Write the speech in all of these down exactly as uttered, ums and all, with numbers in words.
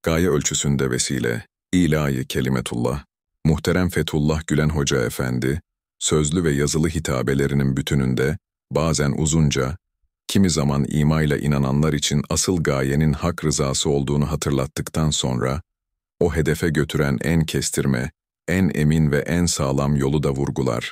Gaye ölçüsünde vesile, ilahi kelimetullah, muhterem Fethullah Gülen Hoca Efendi, sözlü ve yazılı hitabelerinin bütününde, bazen uzunca, kimi zaman imayla inananlar için asıl gayenin hak rızası olduğunu hatırlattıktan sonra, o hedefe götüren en kestirme, en emin ve en sağlam yolu da vurgular.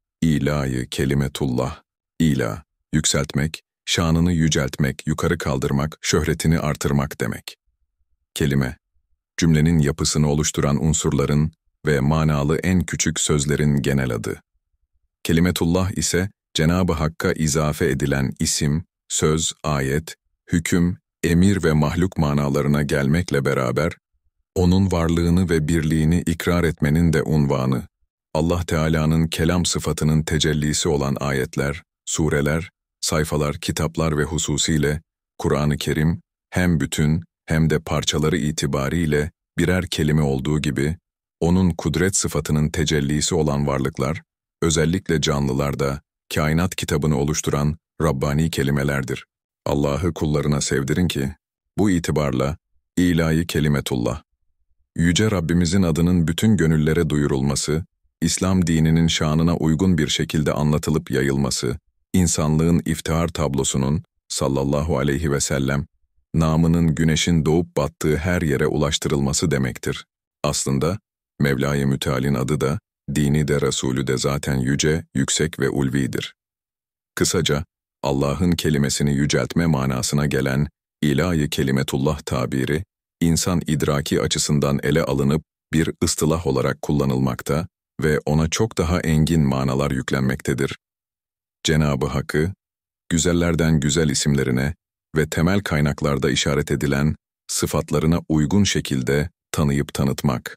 İlahi kelimetullah, ila, yükseltmek, şanını yüceltmek, yukarı kaldırmak, şöhretini artırmak demek. Kelime, cümlenin yapısını oluşturan unsurların ve manalı en küçük sözlerin genel adı. Kelimetullah ise Cenab-ı Hakk'a izafe edilen isim, söz, ayet, hüküm, emir ve mahluk manalarına gelmekle beraber, onun varlığını ve birliğini ikrar etmenin de unvanı. Allah Teala'nın kelam sıfatının tecellisi olan ayetler, sureler, sayfalar, kitaplar ve hususiyle Kur'an-ı Kerim hem bütün hem de parçaları itibariyle birer kelime olduğu gibi, onun kudret sıfatının tecellisi olan varlıklar, özellikle canlılarda kainat kitabını oluşturan Rabbani kelimelerdir. Allah'ı kullarına sevdirin ki, bu itibarla ilahi kelimetullah, Yüce Rabbimizin adının bütün gönüllere duyurulması, İslam dininin şanına uygun bir şekilde anlatılıp yayılması, insanlığın iftihar tablosunun sallallahu aleyhi ve sellem, namının güneşin doğup battığı her yere ulaştırılması demektir. Aslında Mevla-i Müteal'in adı da, dini de Resulü de zaten yüce, yüksek ve ulvidir. Kısaca, Allah'ın kelimesini yüceltme manasına gelen ilahi kelimetullah tabiri, insan idraki açısından ele alınıp bir ıstılah olarak kullanılmakta ve ona çok daha engin manalar yüklenmektedir. Cenab-ı Hakk'ı, güzellerden güzel isimlerine ve temel kaynaklarda işaret edilen sıfatlarına uygun şekilde tanıyıp tanıtmak.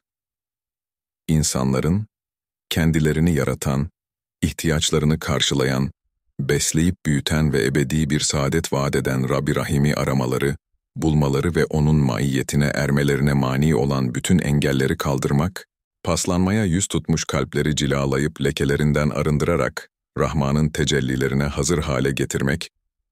İnsanların, kendilerini yaratan, ihtiyaçlarını karşılayan, besleyip büyüten ve ebedi bir saadet vaat eden Rabbi Rahim'i aramaları, bulmaları ve onun maiyetine ermelerine mani olan bütün engelleri kaldırmak, paslanmaya yüz tutmuş kalpleri cilalayıp lekelerinden arındırarak Rahman'ın tecellilerine hazır hale getirmek,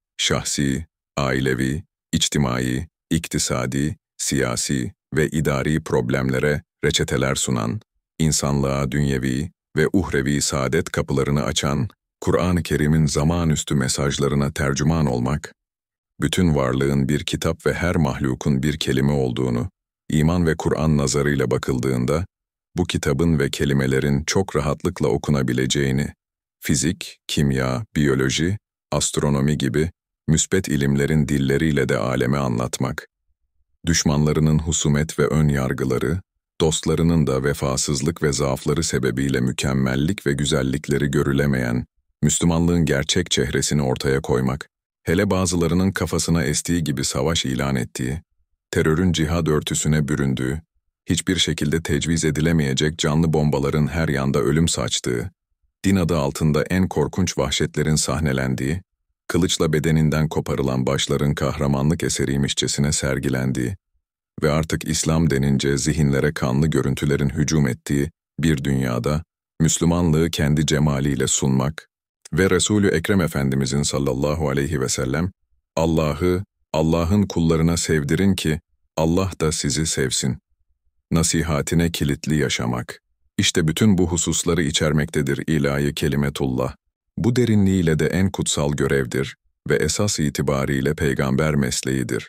şahsi, ailevi, içtimai, iktisadi, siyasi ve idari problemlere reçeteler sunan, insanlığa dünyevi ve uhrevi saadet kapılarını açan, Kur'an-ı Kerim'in zamanüstü mesajlarına tercüman olmak, bütün varlığın bir kitap ve her mahlukun bir kelime olduğunu, iman ve Kur'an nazarıyla bakıldığında, bu kitabın ve kelimelerin çok rahatlıkla okunabileceğini, fizik, kimya, biyoloji, astronomi gibi müsbet ilimlerin dilleriyle de aleme anlatmak, düşmanlarının husumet ve ön yargıları, dostlarının da vefasızlık ve zaafları sebebiyle mükemmellik ve güzellikleri görülemeyen, Müslümanlığın gerçek çehresini ortaya koymak, hele bazılarının kafasına estiği gibi savaş ilan ettiği, terörün cihad örtüsüne büründüğü, hiçbir şekilde tecviz edilemeyecek canlı bombaların her yanda ölüm saçtığı, din adı altında en korkunç vahşetlerin sahnelendiği, kılıçla bedeninden koparılan başların kahramanlık eseriymişçesine sergilendiği ve artık İslam denince zihinlere kanlı görüntülerin hücum ettiği bir dünyada, Müslümanlığı kendi cemaliyle sunmak ve Resulü Ekrem Efendimizin sallallahu aleyhi ve sellem, Allah'ı, Allah'ın kullarına sevdirin ki Allah da sizi sevsin. Nasihatine kilitli yaşamak. İşte bütün bu hususları içermektedir ilahi kelimetullah. Bu derinliğiyle de en kutsal görevdir ve esas itibariyle peygamber mesleğidir.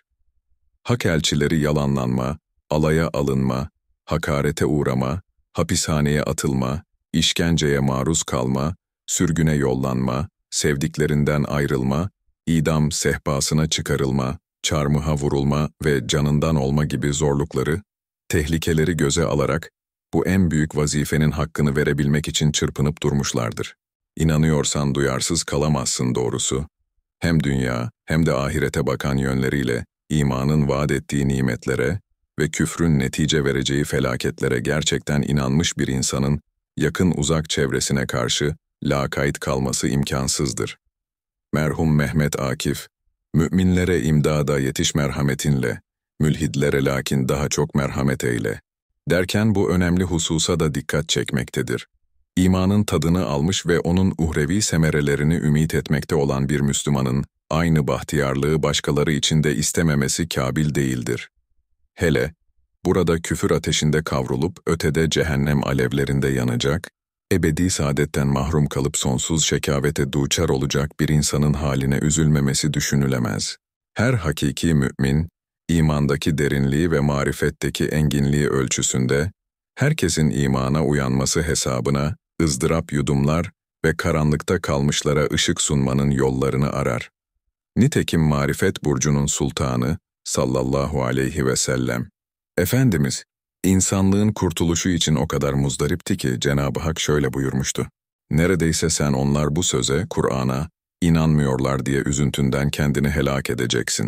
Hak elçileri yalanlanma, alaya alınma, hakarete uğrama, hapishaneye atılma, işkenceye maruz kalma, sürgüne yollanma, sevdiklerinden ayrılma, idam sehpasına çıkarılma, çarmıha vurulma ve canından olma gibi zorlukları, tehlikeleri göze alarak bu en büyük vazifenin hakkını verebilmek için çırpınıp durmuşlardır. İnanıyorsan duyarsız kalamazsın doğrusu. Hem dünya hem de ahirete bakan yönleriyle imanın vaat ettiği nimetlere ve küfrün netice vereceği felaketlere gerçekten inanmış bir insanın yakın uzak çevresine karşı lakayt kalması imkansızdır. Merhum Mehmet Akif, müminlere imdada yetiş merhametinle, mülhidlere lakin daha çok merhamet eyle, derken bu önemli hususa da dikkat çekmektedir. İmanın tadını almış ve onun uhrevi semerelerini ümit etmekte olan bir Müslümanın, aynı bahtiyarlığı başkaları için de istememesi kabil değildir. Hele, Burada küfür ateşinde kavrulup ötede cehennem alevlerinde yanacak, ebedi saadetten mahrum kalıp sonsuz şekavete duçar olacak bir insanın haline üzülmemesi düşünülemez. Her hakiki mümin, imandaki derinliği ve marifetteki enginliği ölçüsünde, herkesin imana uyanması hesabına, ızdırap yudumlar ve karanlıkta kalmışlara ışık sunmanın yollarını arar. Nitekim marifet burcunun sultanı, sallallahu aleyhi ve sellem, Efendimiz, insanlığın kurtuluşu için o kadar muzdaripti ki Cenab-ı Hak şöyle buyurmuştu. Neredeyse sen onlar bu söze, Kur'an'a, inanmıyorlar diye üzüntünden kendini helak edeceksin.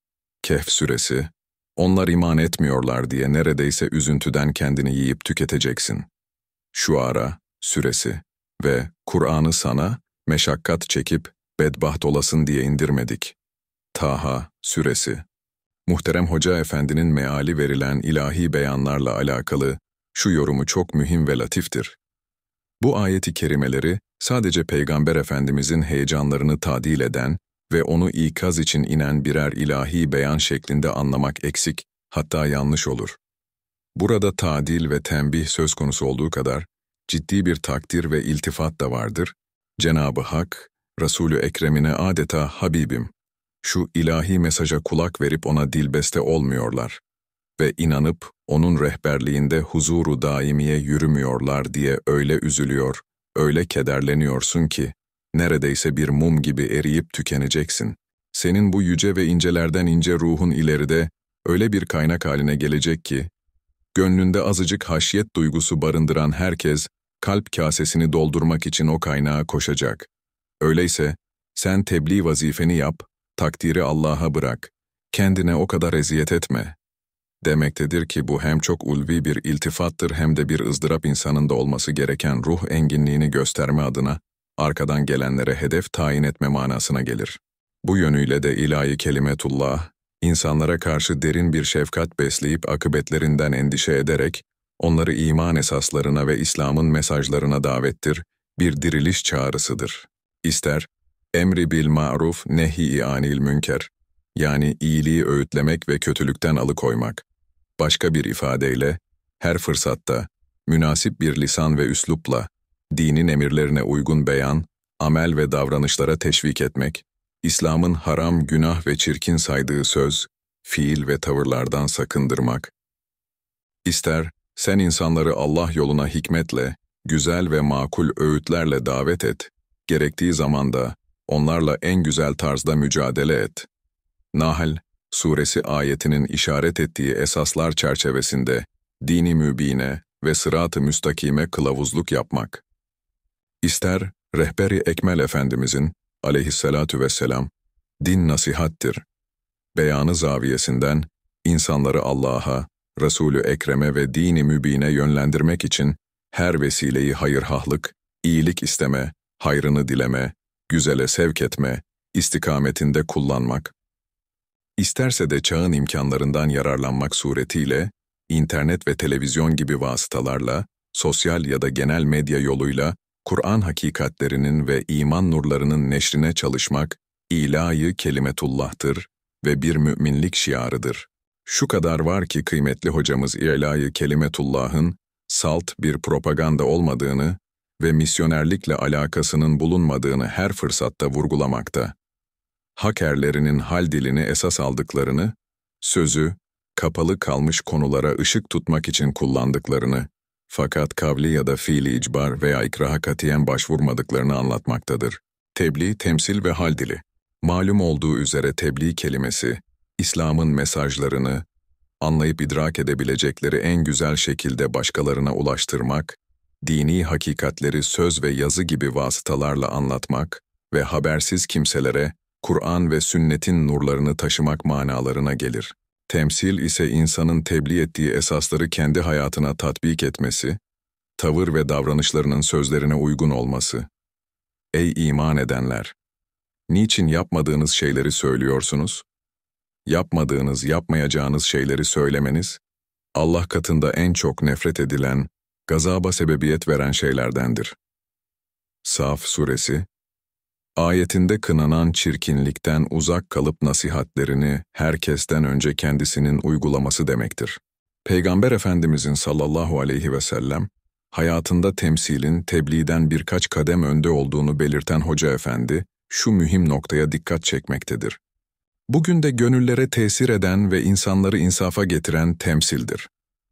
Kehf suresi, onlar iman etmiyorlar diye neredeyse üzüntüden kendini yiyip tüketeceksin. Şuara suresi ve Kur'an'ı sana, meşakkat çekip, bedbaht olasın diye indirmedik. Taha suresi. Muhterem Hoca Efendi'nin meali verilen ilahi beyanlarla alakalı şu yorumu çok mühim ve latiftir. Bu ayeti kerimeleri sadece Peygamber Efendimizin heyecanlarını tadil eden ve onu ikaz için inen birer ilahi beyan şeklinde anlamak eksik, hatta yanlış olur. Burada tadil ve tembih söz konusu olduğu kadar ciddi bir takdir ve iltifat da vardır. Cenab-ı Hak, Resulü Ekrem'ine adeta Habibim, şu ilahi mesaja kulak verip ona dilbeste olmuyorlar ve inanıp onun rehberliğinde huzuru daimiye yürümüyorlar diye öyle üzülüyor, öyle kederleniyorsun ki, neredeyse bir mum gibi eriyip tükeneceksin. Senin bu yüce ve incelerden ince ruhun ileride öyle bir kaynak haline gelecek ki, gönlünde azıcık haşyet duygusu barındıran herkes, kalp kasesini doldurmak için o kaynağa koşacak. Öyleyse, sen tebliğ vazifeni yap, takdiri Allah'a bırak, kendine o kadar eziyet etme. Demektedir ki bu hem çok ulvi bir iltifattır hem de bir ızdırap insanında olması gereken ruh enginliğini gösterme adına, arkadan gelenlere hedef tayin etme manasına gelir. Bu yönüyle de ilahi kelimetullah, insanlara karşı derin bir şefkat besleyip akıbetlerinden endişe ederek, onları iman esaslarına ve İslam'ın mesajlarına davettir, bir diriliş çağrısıdır. İster, emri bil ma'ruf nehi anil münker, yani iyiliği öğütlemek ve kötülükten alıkoymak. Başka bir ifadeyle, her fırsatta, münasip bir lisan ve üslupla, dinin emirlerine uygun beyan, amel ve davranışlara teşvik etmek, İslam'ın haram, günah ve çirkin saydığı söz, fiil ve tavırlardan sakındırmak. İster, sen insanları Allah yoluna hikmetle, güzel ve makul öğütlerle davet et, gerektiği zaman da onlarla en güzel tarzda mücadele et. Nahl suresi ayetinin işaret ettiği esaslar çerçevesinde dini mübine ve sırat-ı müstakime kılavuzluk yapmak. İster rehber-i ekmel Efendimizin aleyhissalatu vesselam din nasihattir. Beyanı zaviyesinden insanları Allah'a, Resulü Ekrem'e ve dini mübine yönlendirmek için her vesileyi hayırhahlık, iyilik isteme, hayrını dileme, güzele sevk etme, istikametinde kullanmak. İsterse de çağın imkanlarından yararlanmak suretiyle, internet ve televizyon gibi vasıtalarla, sosyal ya da genel medya yoluyla, Kur'an hakikatlerinin ve iman nurlarının neşrine çalışmak, ilahi kelimetullah'tır ve bir müminlik şiarıdır. Şu kadar var ki kıymetli hocamız ilahi kelimetullah'ın salt bir propaganda olmadığını ve misyonerlikle alakasının bulunmadığını her fırsatta vurgulamakta. Hakerlerinin hal dilini esas aldıklarını, sözü, kapalı kalmış konulara ışık tutmak için kullandıklarını, fakat kavli ya da fiili icbar veya ikraha katiyen başvurmadıklarını anlatmaktadır. Tebliğ, temsil ve hal dili. Malum olduğu üzere tebliğ kelimesi, İslam'ın mesajlarını, anlayıp idrak edebilecekleri en güzel şekilde başkalarına ulaştırmak, dini hakikatleri söz ve yazı gibi vasıtalarla anlatmak ve habersiz kimselere Kur'an ve sünnetin nurlarını taşımak manalarına gelir. Temsil ise insanın tebliğ ettiği esasları kendi hayatına tatbik etmesi, tavır ve davranışlarının sözlerine uygun olması. Ey iman edenler! Niçin yapmadığınız şeyleri söylüyorsunuz? Yapmadığınız, yapmayacağınız şeyleri söylemeniz, Allah katında en çok nefret edilen, gazaba sebebiyet veren şeylerdendir. Saf suresi, ayetinde kınanan çirkinlikten uzak kalıp nasihatlerini herkesten önce kendisinin uygulaması demektir. Peygamber Efendimizin sallallahu aleyhi ve sellem, hayatında temsilin, tebliğden birkaç kadem önde olduğunu belirten Hoca Efendi, şu mühim noktaya dikkat çekmektedir. Bugün de gönüllere tesir eden ve insanları insafa getiren temsildir.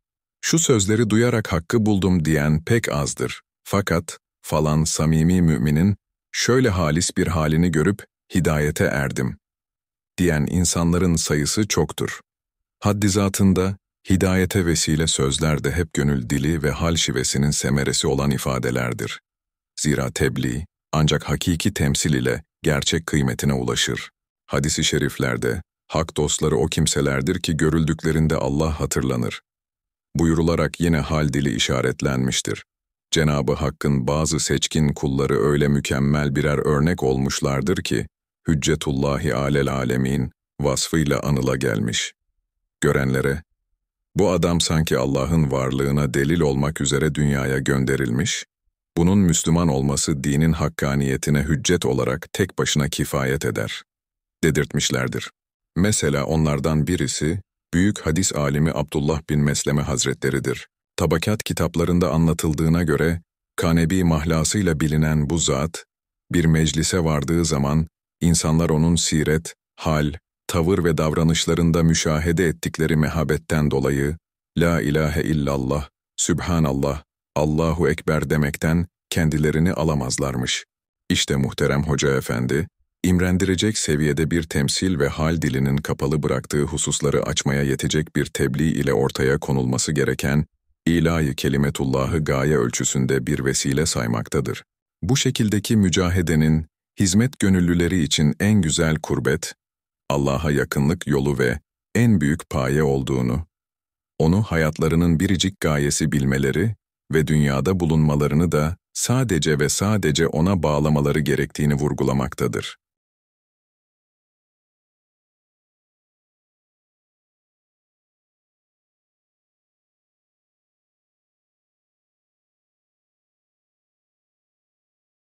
Şu sözleri duyarak hakkı buldum diyen pek azdır. Fakat falan samimi müminin şöyle halis bir halini görüp hidayete erdim diyen insanların sayısı çoktur. Haddi zatında hidayete vesile sözler de hep gönül dili ve hal şivesinin semeresi olan ifadelerdir. Zira tebliğ ancak hakiki temsil ile gerçek kıymetine ulaşır. Hadis-i şeriflerde hak dostları o kimselerdir ki görüldüklerinde Allah hatırlanır buyurularak yine hal dili işaretlenmiştir. Cenab-ı Hakk'ın bazı seçkin kulları öyle mükemmel birer örnek olmuşlardır ki, Hüccetullahi alel alemin vasfıyla anıla gelmiş. Görenlere, bu adam sanki Allah'ın varlığına delil olmak üzere dünyaya gönderilmiş, bunun Müslüman olması dinin hakkaniyetine hüccet olarak tek başına kifayet eder, dedirtmişlerdir. Mesela onlardan birisi, büyük hadis alimi Abdullah bin Mesleme Hazretleridir. Tabakat kitaplarında anlatıldığına göre, Kanebi mahlasıyla bilinen bu zat, bir meclise vardığı zaman, insanlar onun siret, hal, tavır ve davranışlarında müşahede ettikleri mehabetten dolayı, La ilahe illallah, Sübhanallah, Allahu Ekber demekten kendilerini alamazlarmış. İşte muhterem Hoca Efendi, İmrendirecek seviyede bir temsil ve hal dilinin kapalı bıraktığı hususları açmaya yetecek bir tebliğ ile ortaya konulması gereken, ilahi kelimetullahı gaye ölçüsünde bir vesile saymaktadır. Bu şekildeki mücahedenin, hizmet gönüllüleri için en güzel kurbet, Allah'a yakınlık yolu ve en büyük paye olduğunu, onu hayatlarının biricik gayesi bilmeleri ve dünyada bulunmalarını da sadece ve sadece ona bağlamaları gerektiğini vurgulamaktadır.